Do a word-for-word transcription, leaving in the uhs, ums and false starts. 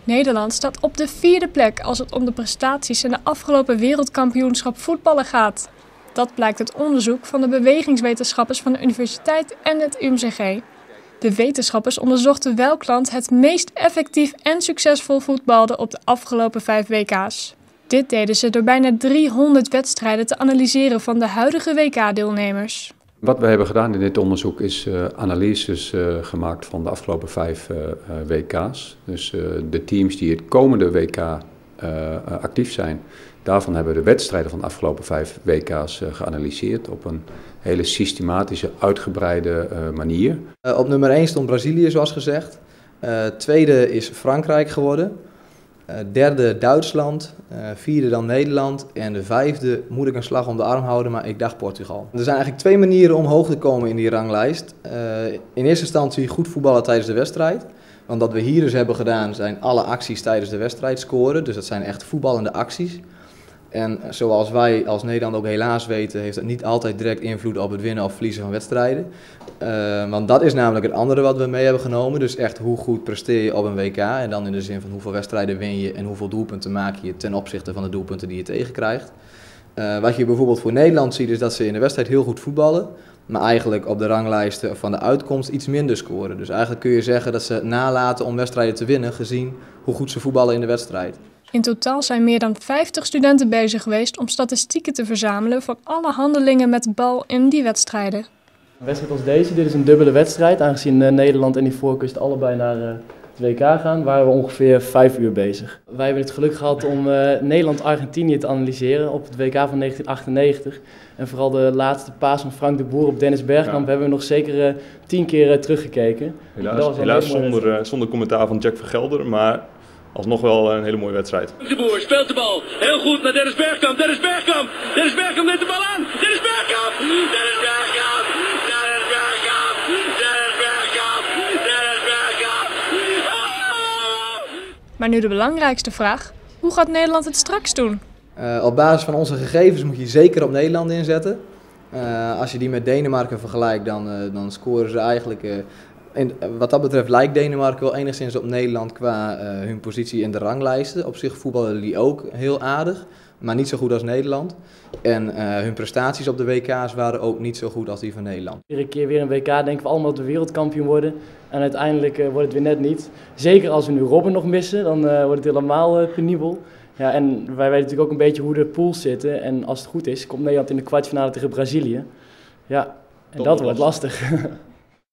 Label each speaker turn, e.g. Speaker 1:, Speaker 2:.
Speaker 1: Nederland staat op de vierde plek als het om de prestaties in de afgelopen wereldkampioenschap voetballen gaat. Dat blijkt uit onderzoek van de bewegingswetenschappers van de universiteit en het U M C G. De wetenschappers onderzochten welk land het meest effectief en succesvol voetbalde op de afgelopen vijf W K's. Dit deden ze door bijna driehonderd wedstrijden te analyseren van de huidige W K-deelnemers.
Speaker 2: Wat we hebben gedaan in dit onderzoek is uh, analyses uh, gemaakt van de afgelopen vijf uh, W K's. Dus uh, de teams die het komende W K uh, actief zijn, daarvan hebben we de wedstrijden van de afgelopen vijf W K's uh, geanalyseerd op een hele systematische, uitgebreide uh, manier.
Speaker 3: Uh, op nummer één stond Brazilië, zoals gezegd. Uh, tweede is Frankrijk geworden. Uh, derde Duitsland, uh, vierde dan Nederland en de vijfde moet ik een slag om de arm houden, maar ik dacht Portugal. Er zijn eigenlijk twee manieren om hoog te komen in die ranglijst. Uh, in eerste instantie goed voetballen tijdens de wedstrijd. Want wat we hier dus hebben gedaan zijn alle acties tijdens de wedstrijd scoren, dus dat zijn echt voetballende acties. En zoals wij als Nederland ook helaas weten, heeft dat niet altijd direct invloed op het winnen of verliezen van wedstrijden. Uh, want dat is namelijk het andere wat we mee hebben genomen. Dus echt hoe goed presteer je op een W K. En dan in de zin van hoeveel wedstrijden win je en hoeveel doelpunten maak je ten opzichte van de doelpunten die je tegenkrijgt. Uh, wat je bijvoorbeeld voor Nederland ziet is dat ze in de wedstrijd heel goed voetballen. Maar eigenlijk op de ranglijsten van de uitkomst iets minder scoren. Dus eigenlijk kun je zeggen dat ze nalaten om wedstrijden te winnen gezien hoe goed ze voetballen in de wedstrijd.
Speaker 1: In totaal zijn meer dan vijftig studenten bezig geweest om statistieken te verzamelen van alle handelingen met de bal in die wedstrijden.
Speaker 4: Een wedstrijd als deze, dit is een dubbele wedstrijd. Aangezien uh, Nederland en Ivoorkust allebei naar uh, het W K gaan, waren we ongeveer vijf uur bezig. Wij hebben het geluk gehad om uh, Nederland-Argentinië te analyseren op het W K van negentien achtennegentig. En vooral de laatste paas van Frank de Boer op Dennis Bergkamp ja. hebben we nog zeker uh, tien keer uh, teruggekeken.
Speaker 5: Helaas, helaas zonder, uh, zonder commentaar van Jack Vergelder, maar alsnog wel een hele mooie wedstrijd.
Speaker 6: De Boer speelt de bal heel goed naar Dennis Bergkamp. Dennis Bergkamp. Dennis Bergkamp neemt de bal aan. Dennis Bergkamp. Dennis Bergkamp. Dennis Bergkamp. Dennis Bergkamp. Dennis Bergkamp.
Speaker 1: Maar nu de belangrijkste vraag. Hoe gaat Nederland het straks doen?
Speaker 3: Uh, op basis van onze gegevens moet je zeker op Nederland inzetten. Uh, als je die met Denemarken vergelijkt, dan, uh, dan scoren ze eigenlijk... Uh, En wat dat betreft lijkt Denemarken wel enigszins op Nederland qua uh, hun positie in de ranglijsten. Op zich voetballen die ook heel aardig, maar niet zo goed als Nederland. En uh, hun prestaties op de W K's waren ook niet zo goed als die van Nederland.
Speaker 4: Iedere keer weer een W K denken we allemaal dat we wereldkampioen worden. En uiteindelijk uh, wordt het weer net niet. Zeker als we nu Robben nog missen, dan uh, wordt het helemaal uh, penibel. Ja, en wij weten natuurlijk ook een beetje hoe de pools zitten. En als het goed is, komt Nederland in de kwartfinale tegen Brazilië. Ja, en dat wordt lastig.